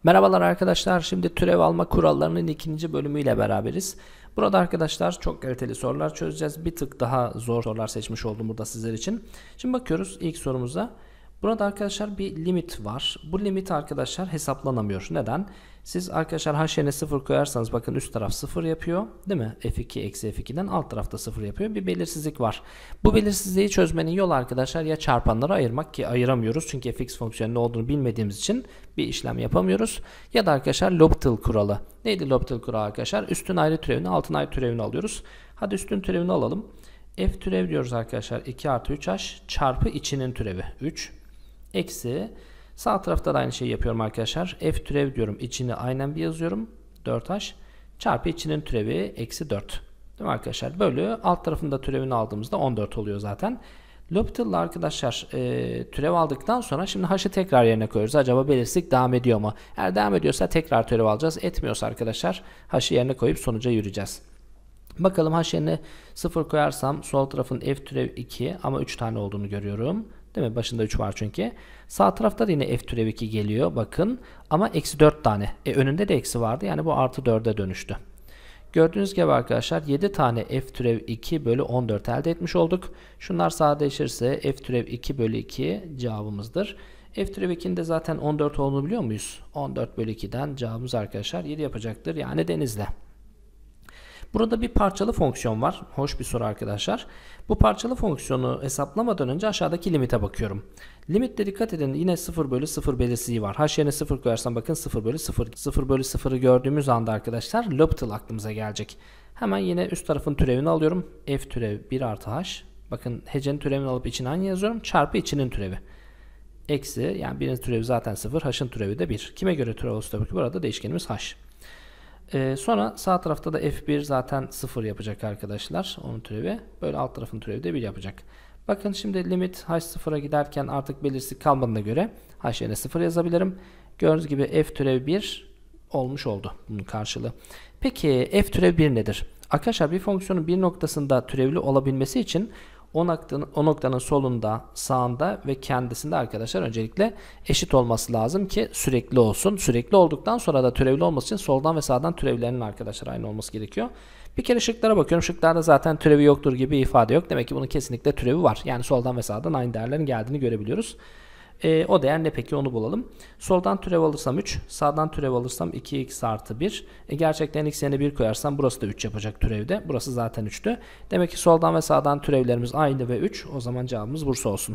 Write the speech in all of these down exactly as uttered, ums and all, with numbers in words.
Merhabalar arkadaşlar. Şimdi türev alma kurallarının ikinci bölümüyle beraberiz. Burada arkadaşlar çok kaliteli sorular çözeceğiz. Bir tık daha zor sorular seçmiş oldum burada sizler için. Şimdi bakıyoruz ilk sorumuza. Burada arkadaşlar bir limit var. Bu limit arkadaşlar hesaplanamıyor. Neden? Siz arkadaşlar h yerine sıfır koyarsanız bakın üst taraf sıfır yapıyor. Değil mi? f iki eksi f iki'den alt tarafta sıfır yapıyor. Bir belirsizlik var. Bu belirsizliği çözmenin yolu arkadaşlar ya çarpanları ayırmak, ki ayıramıyoruz. Çünkü fx fonksiyonun ne olduğunu bilmediğimiz için bir işlem yapamıyoruz. Ya da arkadaşlar L'Hopital kuralı. Neydi L'Hopital kuralı arkadaşlar? Üstün ayrı türevini, altın ayrı türevini alıyoruz. Hadi üstün türevini alalım. F türev diyoruz arkadaşlar. iki artı üç h çarpı içinin türevi üç. Eksi sağ tarafta da aynı şeyi yapıyorum arkadaşlar. F türev diyorum. İçini aynen bir yazıyorum. dört h çarpı içinin türevi eksi dört. Değil mi arkadaşlar? Bölü alt tarafında türevini aldığımızda on dört oluyor zaten. L'Hopital'la arkadaşlar e, türev aldıktan sonra şimdi h'ı tekrar yerine koyuyoruz. Acaba belirsizlik devam ediyor mu? Eğer devam ediyorsa tekrar türev alacağız. Etmiyorsa arkadaşlar h'ı yerine koyup sonuca yürüyeceğiz. Bakalım h yerine sıfır koyarsam sol tarafın f türev iki ama üç tane olduğunu görüyorum. Değil mi? Başında üç var çünkü. Sağ tarafta da yine f türev iki geliyor. Bakın. Ama eksi dört tane. E, önünde de eksi vardı. Yani bu artı dörde dönüştü. Gördüğünüz gibi arkadaşlar yedi tane f türev iki bölü on dört elde etmiş olduk. Şunlar sadeleşirse f türev iki bölü iki cevabımızdır. F türev iki'nin de zaten on dört olduğunu biliyor muyuz? on dört bölü iki'den cevabımız arkadaşlar yedi yapacaktır. Yani Denizli. Burada bir parçalı fonksiyon var. Hoş bir soru arkadaşlar. Bu parçalı fonksiyonu hesaplamadan önce aşağıdaki limite bakıyorum. Limitte dikkat edin, yine sıfır bölü sıfır belirsizliği var. H yerine sıfır koyarsam bakın sıfır bölü sıfır. sıfır bölü sıfır'ı gördüğümüz anda arkadaşlar L'Hopital aklımıza gelecek. Hemen yine üst tarafın türevini alıyorum. F türev bir artı h. Bakın hecenin türevini alıp içine aynı yazıyorum. Çarpı içinin türevi. Eksi, yani birinin türevi zaten sıfır. H'ın türevi de bir. Kime göre türev olursa tabii ki burada değişkenimiz h. Ee, sonra sağ tarafta da f bir zaten sıfır yapacak arkadaşlar. Onun türevi. Böyle alt tarafın türevi de bir yapacak. Bakın şimdi limit h sıfır'a giderken artık belirsizlik kalmadığına göre h yerine sıfır yazabilirim. Gördüğünüz gibi f türev bir olmuş oldu bunun karşılığı. Peki f türev bir nedir? Arkadaşlar bir fonksiyonun bir noktasında türevli olabilmesi için o noktanın, o noktanın solunda, sağında ve kendisinde arkadaşlar öncelikle eşit olması lazım ki sürekli olsun. Sürekli olduktan sonra da türevli olması için soldan ve sağdan türevlerinin arkadaşlar aynı olması gerekiyor. Bir kere şıklara bakıyorum. Şıklarda zaten türevi yoktur gibi ifade yok. Demek ki bunun kesinlikle türevi var. Yani soldan ve sağdan aynı değerlerin geldiğini görebiliyoruz. E, o değer ne peki, onu bulalım. Soldan türev alırsam üç, sağdan türev alırsam iki x artı bir. E, gerçekten x yerine bir koyarsam burası da üç yapacak türevde. Burası zaten üçtü. Demek ki soldan ve sağdan türevlerimiz aynı ve üç. O zaman cevabımız Bursa olsun.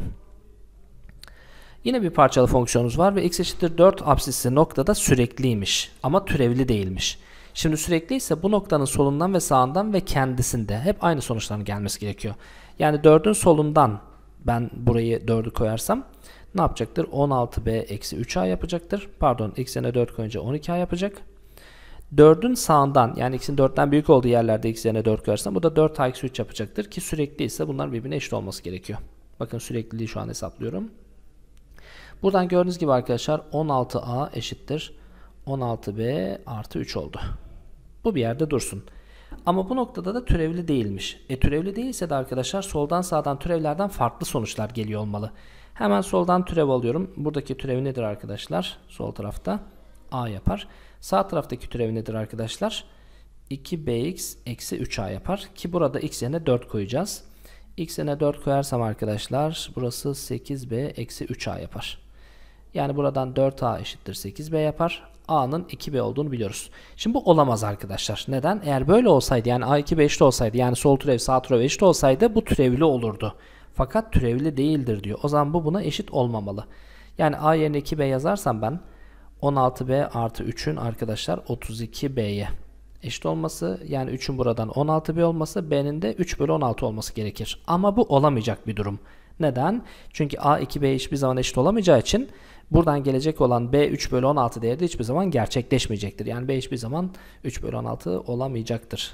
Yine bir parçalı fonksiyonumuz var ve x eşittir dört apsisli noktada sürekliymiş ama türevli değilmiş. Şimdi sürekli ise bu noktanın solundan ve sağından ve kendisinde hep aynı sonuçların gelmesi gerekiyor. Yani dördün solundan ben burayı dördü koyarsam ne yapacaktır? on altı b eksi üç a yapacaktır. Pardon, x yerine dört koyunca on iki a yapacak. dördün sağından, yani x'in dörtten büyük olduğu yerlerde x yerine dört koyarsam bu da dört a eksi üç yapacaktır ki sürekli ise bunlar birbirine eşit olması gerekiyor. Bakın sürekliliği şu an hesaplıyorum. Buradan gördüğünüz gibi arkadaşlar on altı a eşittir on altı b artı üç oldu. Bu bir yerde dursun. Ama bu noktada da türevli değilmiş. E türevli değilse de arkadaşlar soldan sağdan türevlerden farklı sonuçlar geliyor olmalı. Hemen soldan türev alıyorum. Buradaki türevi nedir arkadaşlar? Sol tarafta a yapar. Sağ taraftaki türevi nedir arkadaşlar? iki bx eksi üç a yapar. Ki burada x yerine dört koyacağız. X yerine dört koyarsam arkadaşlar burası sekiz b eksi üç a yapar. Yani buradan dört a eşittir sekiz b yapar. A'nın iki b olduğunu biliyoruz. Şimdi bu olamaz arkadaşlar. Neden? Eğer böyle olsaydı, yani a iki b eşit olsaydı, yani sol türev sağ türev eşit olsaydı bu türevli olurdu. Fakat türevli değildir diyor. O zaman bu buna eşit olmamalı. Yani a yerine iki b yazarsam ben on altı b artı üçün arkadaşlar otuz iki b'ye eşit olması, yani üçün buradan on altı b olması, b'nin de üç bölü on altı olması gerekir. Ama bu olamayacak bir durum. Neden? Çünkü a iki b hiçbir zaman eşit olamayacağı için buradan gelecek olan b üç bölü on altı değeri de hiçbir zaman gerçekleşmeyecektir. Yani b hiçbir zaman üç bölü on altı olamayacaktır.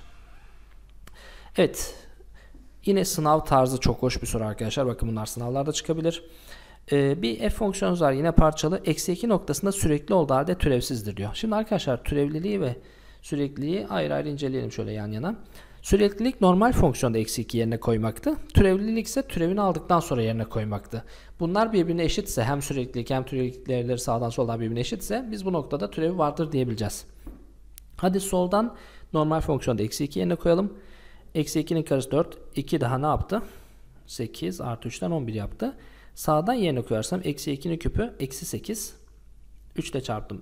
Evet. Yine sınav tarzı çok hoş bir soru arkadaşlar. Bakın bunlar sınavlarda çıkabilir. Ee, bir f fonksiyonumuz var yine parçalı. Eksi iki noktasında sürekli olduğu halde türevsizdir diyor. Şimdi arkadaşlar türevliliği ve sürekliliği ayrı ayrı inceleyelim şöyle yan yana. Süreklilik normal fonksiyonda eksi iki yerine koymaktı. Türevlilik ise türevini aldıktan sonra yerine koymaktı. Bunlar birbirine eşitse, hem süreklilik hem türevlilik değerleri sağdan soldan birbirine eşitse biz bu noktada türevi vardır diyebileceğiz. Hadi soldan normal fonksiyonda eksi iki yerine koyalım. Eksi ikinin karesi dört. iki daha ne yaptı? sekiz artı üçten on bir yaptı. Sağdan yerine koyarsam eksi ikinin küpü eksi sekiz. üç ile çarptım.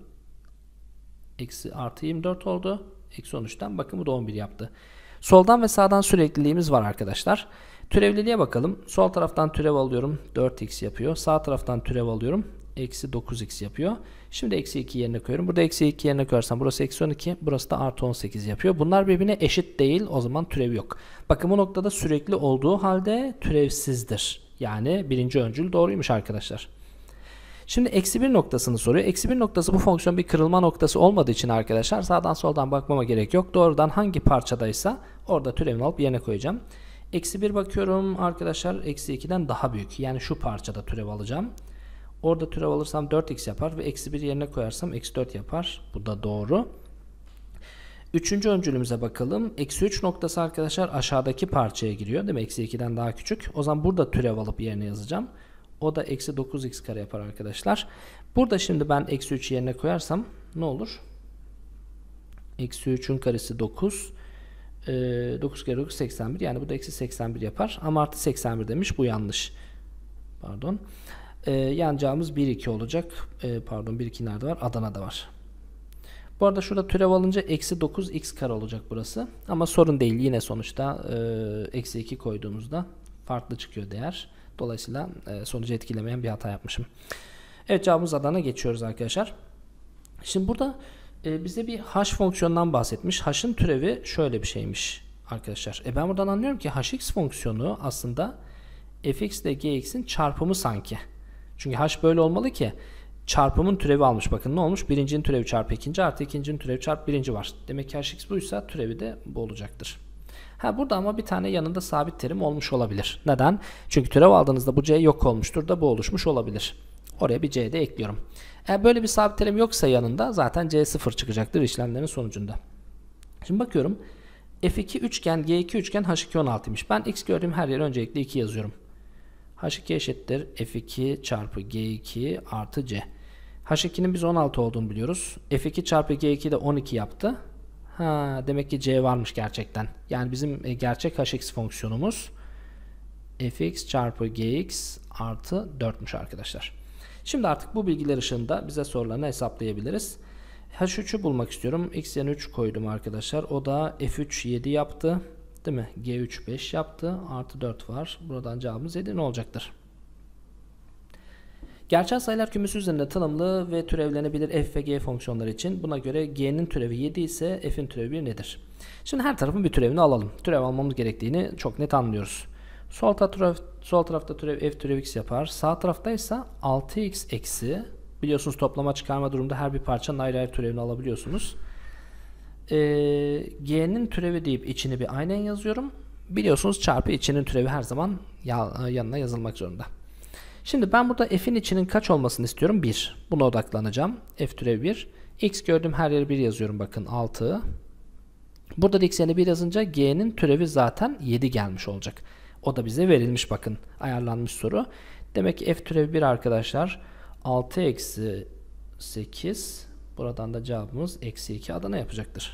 Eksi artı yirmi dört oldu. Eksi on üçten bakın bu da on bir yaptı. Soldan ve sağdan sürekliliğimiz var arkadaşlar. Türevliliğe bakalım. Sol taraftan türev alıyorum. dört x yapıyor. Sağ taraftan türev alıyorum. Eksi dokuz x yapıyor. Şimdi eksi iki yerine koyuyorum. Burada eksi iki yerine koyarsam burası eksi on iki. Burası da artı on sekiz yapıyor. Bunlar birbirine eşit değil. O zaman türev yok. Bakın bu noktada sürekli olduğu halde türevsizdir. Yani birinci öncül doğruymuş arkadaşlar. Şimdi eksi bir noktasını soruyor. Eksi bir noktası bu fonksiyon bir kırılma noktası olmadığı için arkadaşlar sağdan soldan bakmama gerek yok. Doğrudan hangi parçadaysa orada türevini alıp yerine koyacağım. Eksi bir bakıyorum arkadaşlar, eksi ikiden daha büyük. Yani şu parçada türev alacağım. Orada türev alırsam dört x yapar ve eksi bir yerine koyarsam eksi dört yapar. Bu da doğru. Üçüncü öncülümüze bakalım. Eksi üç noktası arkadaşlar aşağıdaki parçaya giriyor. Değil mi? Eksi ikiden daha küçük. O zaman burada türev alıp yerine yazacağım. O da eksi dokuz x kare yapar arkadaşlar. Burada şimdi ben eksi üç yerine koyarsam ne olur? Eksi üçün karesi dokuz. E, dokuz kere dokuz seksen bir. Yani bu da eksi seksen bir yapar. Ama artı seksen bir demiş. Bu yanlış. Pardon. E, yanacağımız bir iki olacak. E, pardon bir iki nerede var? Adana'da var. Bu arada şurada türev alınca eksi dokuz x kare olacak burası. Ama sorun değil. Yine sonuçta e, eksi iki koyduğumuzda farklı çıkıyor değer. Dolayısıyla e, sonucu etkilemeyen bir hata yapmışım. Evet, cevabımız Adana, geçiyoruz arkadaşlar. Şimdi burada e, bize bir h fonksiyonundan bahsetmiş. H'ın türevi şöyle bir şeymiş arkadaşlar. E ben buradan anlıyorum ki hx fonksiyonu aslında fx ile gx'in çarpımı sanki. Çünkü h böyle olmalı ki çarpımın türevi almış. Bakın ne olmuş? Birincinin türevi çarpı ikinci artı ikincinin türevi çarpı birinci var. Demek ki hx buysa türevi de bu olacaktır. Ha, burada ama bir tane yanında sabit terim olmuş olabilir. Neden? Çünkü türev aldığınızda bu c yok olmuştur da bu oluşmuş olabilir. Oraya bir c de ekliyorum. Eğer böyle bir sabit terim yoksa yanında zaten c sıfır çıkacaktır işlemlerin sonucunda. Şimdi bakıyorum. f iki üçgen, g iki üçgen, h iki on altıymış. Ben x gördüğüm her yere öncelikle iki yazıyorum. h iki eşittir f iki çarpı g iki artı c. h ikinin biz on altı olduğunu biliyoruz. f iki çarpı g iki de on iki yaptı. Ha, demek ki c varmış gerçekten. Yani bizim gerçek hx fonksiyonumuz fx çarpı gx artı dörtmüş arkadaşlar. Şimdi artık bu bilgiler ışığında bize sorularını hesaplayabiliriz. h üçü bulmak istiyorum. X yerine üç koydum arkadaşlar. O da f üç yedi yaptı. Değil mi? g üç beş yaptı. Artı dört var. Buradan cevabımız yedi ne olacaktır? Gerçel sayılar kümesi üzerinde tanımlı ve türevlenebilir f ve g fonksiyonları için. Buna göre g'nin türevi yedi ise f'in türevi bir nedir? Şimdi her tarafın bir türevini alalım. Türev almamız gerektiğini çok net anlıyoruz. Sol, taraf, sol tarafta türev f türev x yapar. Sağ tarafta ise altı x eksi. Biliyorsunuz toplama çıkarma durumunda her bir parçanın ayrı ayrı türevini alabiliyorsunuz. Ee, g'nin türevi deyip içini bir aynen yazıyorum. Biliyorsunuz çarpı içinin türevi her zaman yanına yazılmak zorunda. Şimdi ben burada f'in içinin kaç olmasını istiyorum? bir. Buna odaklanacağım. F türevi bir. X gördüğüm her yere bir yazıyorum. Bakın altı. Burada da x yerine bir yazınca g'nin türevi zaten yedi gelmiş olacak. O da bize verilmiş, bakın. Ayarlanmış soru. Demek ki f türevi bir arkadaşlar. altı eksi sekiz. Buradan da cevabımız eksi iki Adana yapacaktır.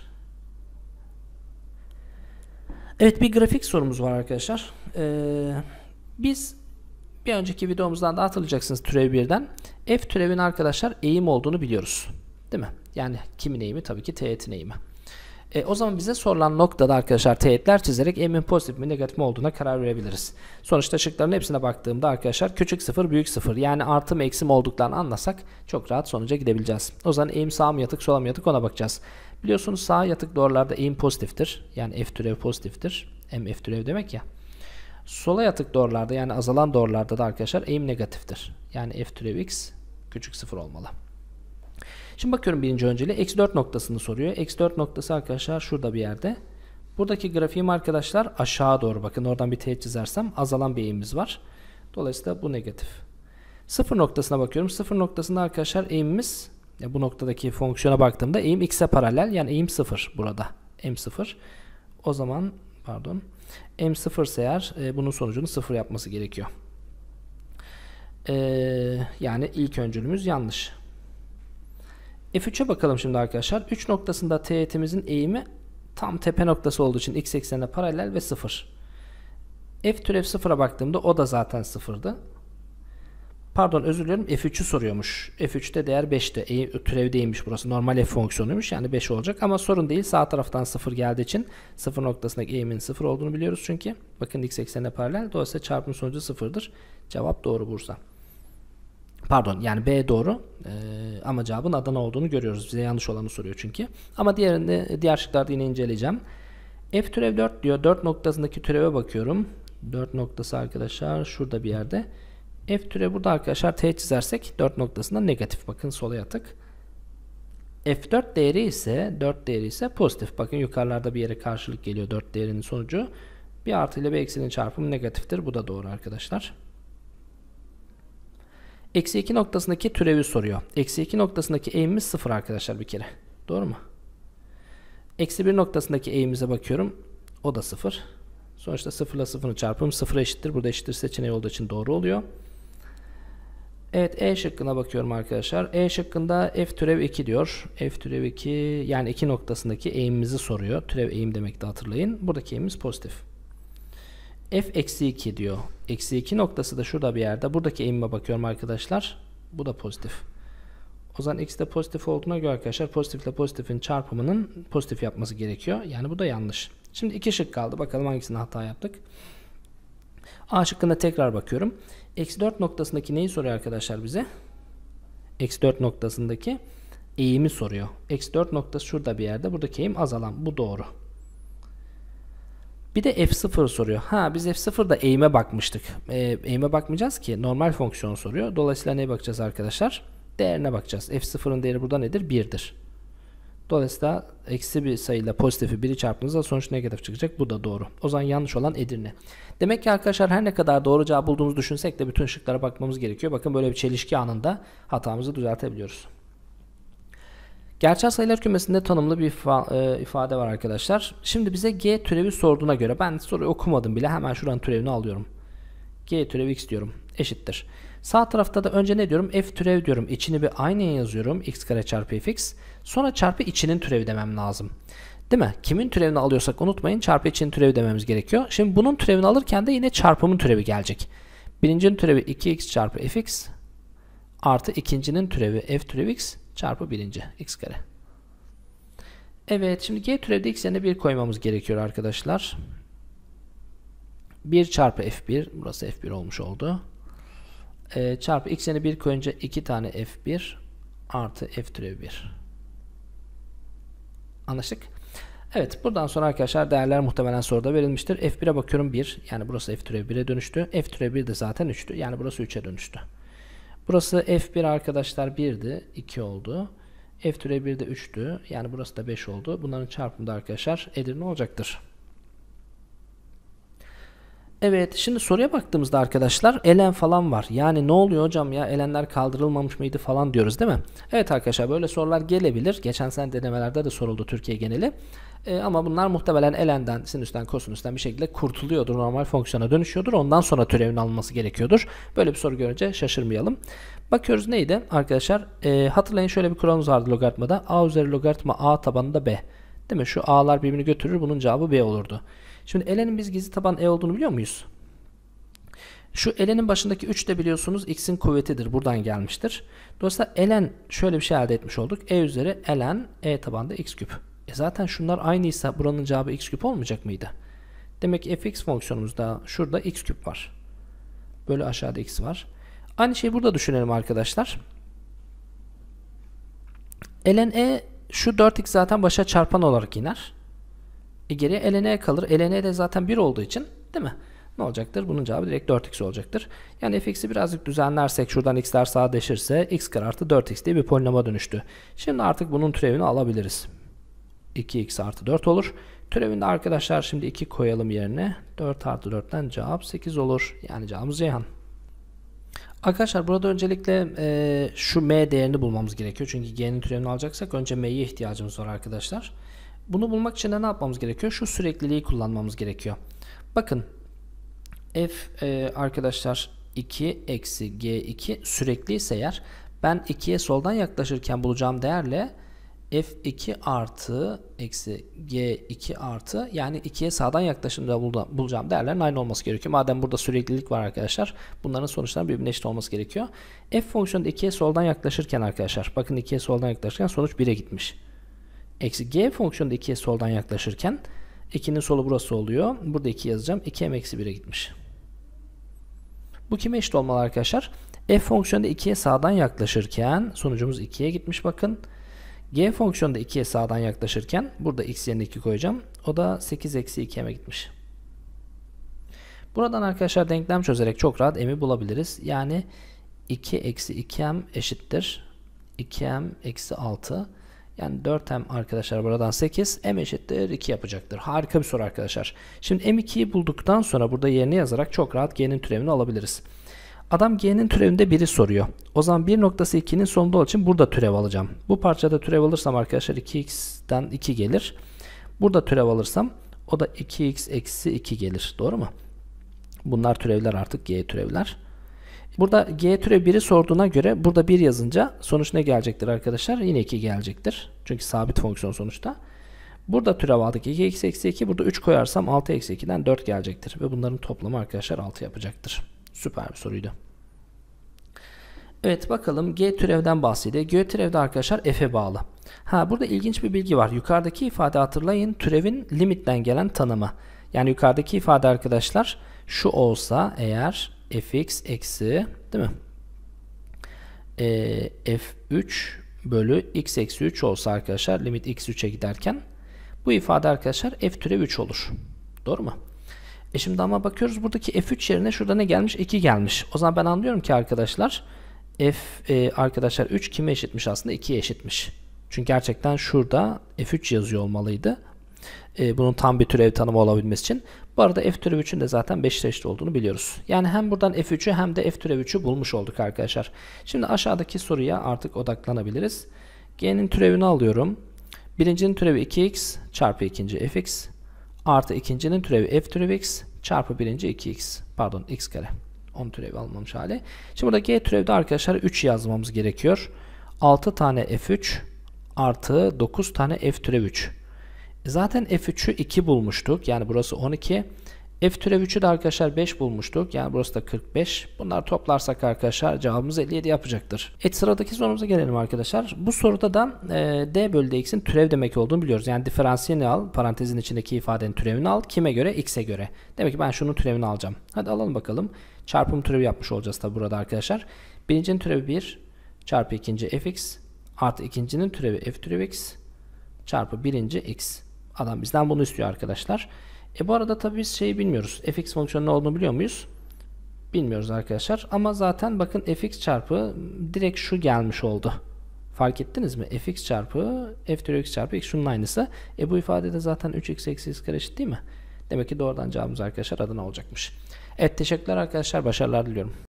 Evet, bir grafik sorumuz var arkadaşlar. Ee, biz bir önceki videomuzdan da hatırlayacaksınız türev birden. F türevin arkadaşlar eğim olduğunu biliyoruz. Değil mi? Yani kimin eğimi? Tabii ki teğetin eğimi. E, o zaman bize sorulan noktada arkadaşlar teğetler çizerek eğimin pozitif mi negatif mi olduğuna karar verebiliriz. Sonuçta şıkların hepsine baktığımda arkadaşlar küçük sıfır büyük sıfır, yani artı mı eksi mi olduklarını anlasak çok rahat sonuca gidebileceğiz. O zaman eğim sağ mı yatık sola mı yatık ona bakacağız. Biliyorsunuz sağ yatık doğrularda eğim pozitiftir. Yani f türev pozitiftir. M f türev demek ya. Sola yatık doğrularda yani azalan doğrularda da arkadaşlar eğim negatiftir. Yani f türev x küçük sıfır olmalı. Şimdi bakıyorum birinci önceliğe. eksi dört noktasını soruyor. eksi dört noktası arkadaşlar şurada bir yerde. Buradaki grafiğim arkadaşlar aşağı doğru. Bakın oradan bir teğet çizersem azalan bir eğimimiz var. Dolayısıyla bu negatif. sıfır noktasına bakıyorum. sıfır noktasında arkadaşlar eğimimiz, ya bu noktadaki fonksiyona baktığımda eğim x'e paralel. Yani eğim sıfır burada. M sıfır. O zaman pardon. M sıfır ise eğer e, bunun sonucunu sıfır yapması gerekiyor. E, yani ilk öncülümüz yanlış. F üç'e bakalım şimdi arkadaşlar. üç noktasında teğetimizin eğimi tam tepe noktası olduğu için x eksenine paralel ve sıfır. F türev sıfıra baktığımda o da zaten sıfırdı. Pardon, özür diliyorum, F üç'ü soruyormuş. F üç'te değer beş'ti. E, türev değilmiş burası. Normal f fonksiyonuymuş. Yani beş olacak ama sorun değil. Sağ taraftan sıfır geldiği için sıfır noktasındaki eğimin sıfır olduğunu biliyoruz çünkü. Bakın x eksenine paralel. Dolayısıyla çarpım sonucu sıfırdır. Cevap doğru Bursa. Pardon, yani B doğru ee, ama cevabın Adana olduğunu görüyoruz. Bize yanlış olanı soruyor çünkü. Ama diğerinde, diğer şıklarda yine inceleyeceğim. F türev dört diyor. dört noktasındaki türeve bakıyorum. dört noktası arkadaşlar şurada bir yerde. F türevi burada arkadaşlar teğet çizersek dört noktasında negatif. Bakın sola yatık. F dört değeri ise dört değeri ise pozitif. Bakın yukarılarda bir yere karşılık geliyor dört değerinin sonucu. Bir artı ile bir eksinin çarpımı negatiftir. Bu da doğru arkadaşlar. Eksi iki noktasındaki türevi soruyor. Eksi iki noktasındaki eğimimiz sıfır arkadaşlar bir kere. Doğru mu? Eksi bir noktasındaki eğimimize bakıyorum. O da sıfır. Sonuçta sıfır ile sıfırın çarpımı sıfıra eşittir. Burada eşittir seçeneği olduğu için doğru oluyor. Evet, E şıkkına bakıyorum arkadaşlar. E şıkkında f türev iki diyor. F türev iki yani iki noktasındaki eğimimizi soruyor. Türev eğim demek de hatırlayın. Buradaki eğimimiz pozitif. F eksi iki diyor. Eksi iki noktası da şurada bir yerde. Buradaki eğimime bakıyorum arkadaşlar. Bu da pozitif. O zaman x de pozitif olduğuna göre arkadaşlar pozitifle pozitifin çarpımının pozitif yapması gerekiyor. Yani bu da yanlış. Şimdi iki şık kaldı. Bakalım hangisini hata yaptık. A şıkkına tekrar bakıyorum. Eksi dört noktasındaki neyi soruyor arkadaşlar bize? Eksi dört noktasındaki eğimi soruyor. Eksi dört noktası şurada bir yerde. Buradaki eğim azalan. Bu doğru. Bir de f sıfır soruyor. Ha, biz f sıfırda eğime bakmıştık. E, eğime bakmayacağız ki. Normal fonksiyon soruyor. Dolayısıyla neye bakacağız arkadaşlar? Değerine bakacağız. f sıfırın değeri burada nedir? bir'dir. Dolayısıyla eksi bir sayıyla pozitifi biri çarptığınızda sonuç negatif çıkacak. Bu da doğru. O zaman yanlış olan Edirne. Demek ki arkadaşlar her ne kadar doğru cevap bulduğumuzu düşünsek de bütün şıklara bakmamız gerekiyor. Bakın böyle bir çelişki anında hatamızı düzeltebiliyoruz. Gerçel sayılar kümesinde tanımlı bir ifade var arkadaşlar. Şimdi bize g türevi sorduğuna göre ben soruyu okumadım bile, hemen şuranın türevini alıyorum. G türevi x diyorum. Eşittir. Sağ tarafta da önce ne diyorum? F türev diyorum. İçini bir aynen yazıyorum. X kare çarpı fx. Sonra çarpı içinin türevi demem lazım. Değil mi? Kimin türevini alıyorsak unutmayın, çarpı içinin türevi dememiz gerekiyor. Şimdi bunun türevini alırken de yine çarpımın türevi gelecek. Birincinin türevi iki x çarpı fx artı ikincinin türevi f türevi x çarpı birinci x kare. Evet, şimdi g türevde x yerine bir koymamız gerekiyor arkadaşlar. bir çarpı f bir, burası f bir olmuş oldu. E, çarpı x yerine bir koyunca iki tane f bir artı f türevi bir. Anlaştık. Evet, buradan sonra arkadaşlar değerler muhtemelen soruda verilmiştir. f bir'e bakıyorum bir. Yani burası f türevi bir'e dönüştü. F türevi bir de zaten üç'tü. Yani burası üç'e dönüştü. Burası f bir arkadaşlar bir'di. iki oldu. F türevi bir de üç'tü. Yani burası da beş oldu. Bunların çarpımı da arkadaşlar Edirne olacaktır. Evet, şimdi soruya baktığımızda arkadaşlar elen falan var. Yani ne oluyor hocam ya, elenler kaldırılmamış mıydı falan diyoruz değil mi? Evet arkadaşlar, böyle sorular gelebilir. Geçen sene denemelerde de soruldu Türkiye geneli. Ee, ama bunlar muhtemelen elenden, sinüsten, kosinüsten bir şekilde kurtuluyordur. Normal fonksiyona dönüşüyordur. Ondan sonra türevin alınması gerekiyordur. Böyle bir soru görünce şaşırmayalım. Bakıyoruz neydi arkadaşlar? Ee, hatırlayın, şöyle bir kuralımız vardı logaritmada. A üzeri logaritma A tabanında B. Değil mi? Şu A'lar birbirini götürür. Bunun cevabı B olurdu. Şimdi elenin biz gizli taban e olduğunu biliyor muyuz? Şu elenin başındaki üç de biliyorsunuz x'in kuvvetidir. Buradan gelmiştir. Dolayısıyla elen şöyle bir şey elde etmiş olduk. E üzeri elen e tabanda x küp. E zaten şunlar aynıysa buranın cevabı x küp olmayacak mıydı? Demek ki fx fonksiyonumuzda şurada x küp var. Böyle aşağıda x var. Aynı şeyi burada düşünelim arkadaşlar. Elen e şu dört x zaten başa çarpan olarak iner. E geriye ln e kalır. ln e de zaten bir olduğu için değil mi? Ne olacaktır? Bunun cevabı direkt dört x olacaktır. Yani fx'i birazcık düzenlersek, şuradan x'ler sadeleşirse x kare artı dört x diye bir polinoma dönüştü. Şimdi artık bunun türevini alabiliriz. iki x artı dört olur. Türevinde arkadaşlar şimdi iki koyalım yerine. dört artı dört'ten cevap sekiz olur. Yani cevabımız Ceyhan. Arkadaşlar burada öncelikle e, şu m değerini bulmamız gerekiyor. Çünkü g'nin türevini alacaksak önce m'ye ihtiyacımız var arkadaşlar. Bunu bulmak için de ne yapmamız gerekiyor? Şu sürekliliği kullanmamız gerekiyor. Bakın f e, arkadaşlar iki eksi g iki sürekli ise eğer ben ikiye soldan yaklaşırken bulacağım değerle f iki artı eksi g iki artı yani ikiye sağdan yaklaşımda bulacağım değerlerin aynı olması gerekiyor. Madem burada süreklilik var arkadaşlar, bunların sonuçlarının birbirine eşit olması gerekiyor. F fonksiyonu ikiye soldan yaklaşırken arkadaşlar, bakın ikiye soldan yaklaşırken sonuç bire gitmiş. Eksi g fonksiyonu ikiye soldan yaklaşırken ikinin solu burası oluyor. Burada iki yazacağım. iki m eksi bire gitmiş. Bu kime eşit olmalı arkadaşlar? F fonksiyonu ikiye sağdan yaklaşırken sonucumuz ikiye gitmiş bakın. G fonksiyonu da ikiye sağdan yaklaşırken burada x yerine iki koyacağım. O da sekiz eksi iki m'e gitmiş. Buradan arkadaşlar denklem çözerek çok rahat m'i bulabiliriz. Yani iki eksi iki m eşittir iki m eksi altı. Yani dört m arkadaşlar buradan sekiz. M eşittir iki yapacaktır. Harika bir soru arkadaşlar. Şimdi m ikiyi bulduktan sonra burada yerine yazarak çok rahat g'nin türevini alabiliriz. Adam g'nin türevinde biri soruyor. O zaman bir noktası ikinin sonunda olduğu için burada türev alacağım. Bu parçada türev alırsam arkadaşlar iki x'ten iki gelir. Burada türev alırsam o da iki x eksi iki gelir. Doğru mu? Bunlar türevler, artık g türevler. Burada g türev biri sorduğuna göre burada bir yazınca sonuç ne gelecektir arkadaşlar? Yine iki gelecektir. Çünkü sabit fonksiyon sonuçta. Burada türev aldık. iki x eksi iki. Burada üç koyarsam altı eksi iki'den dört gelecektir. Ve bunların toplamı arkadaşlar altı yapacaktır. Süper bir soruydu. Evet, bakalım g türevden bahsediyor. G türevde arkadaşlar f'e bağlı. Ha, burada ilginç bir bilgi var. Yukarıdaki ifade hatırlayın, türevin limitten gelen tanımı. Yani yukarıdaki ifade arkadaşlar şu olsa eğer fx eksi, değil mi? Ee, f üç bölü x eksi üç olsa arkadaşlar, limit x üç'e giderken bu ifade arkadaşlar f türev üç olur. Doğru mu? E şimdi ama bakıyoruz, buradaki f üç yerine şurada ne gelmiş? iki gelmiş. O zaman ben anlıyorum ki arkadaşlar f e, arkadaşlar üç kime eşitmiş aslında? iki'ye eşitmiş. Çünkü gerçekten şurada f üç yazıyor olmalıydı. E, bunun tam bir türev tanımı olabilmesi için. Bu arada f türev üçün de zaten beş'e eşit olduğunu biliyoruz. Yani hem buradan f üç'ü hem de f türev üç'ü bulmuş olduk arkadaşlar. Şimdi aşağıdaki soruya artık odaklanabiliriz. G'nin türevini alıyorum. Birincinin türevi iki x çarpı ikinci fx artı ikincinin türevi f türev x çarpı birinci iki x. Pardon, x kare. on türevi almamış hali. Şimdi burada g türevde arkadaşlar üç yazmamız gerekiyor. altı tane f üç artı dokuz tane f türev üç. Zaten f üç'ü iki bulmuştuk. Yani burası on iki. F türev üç'ü de arkadaşlar beş bulmuştuk. Yani burası da kırk beş. Bunları toplarsak arkadaşlar cevabımız elli yedi yapacaktır. Evet, sıradaki sorumuza gelelim arkadaşlar. Bu soruda da e, d bölü dx'in türev demek olduğunu biliyoruz. Yani diferansiyelini al. Parantezin içindeki ifadenin türevini al. Kime göre? X'e göre. Demek ki ben şunun türevini alacağım. Hadi alalım bakalım. Çarpım türevi yapmış olacağız tabi burada arkadaşlar. Birincinin türevi bir çarpı ikinci fx artı ikincinin türevi f türev x çarpı birinci x. Adam bizden bunu istiyor arkadaşlar. E bu arada tabii biz şeyi bilmiyoruz. Fx fonksiyonunun ne olduğunu biliyor muyuz? Bilmiyoruz arkadaşlar. Ama zaten bakın fx çarpı direkt şu gelmiş oldu. Fark ettiniz mi? Fx çarpı f türev x çarpı x şunun aynısı. E bu ifadede zaten üç x eksi x kare eşit değil mi? Demek ki doğrudan cevabımız arkadaşlar Adana olacakmış. Evet, teşekkürler arkadaşlar. Başarılar diliyorum.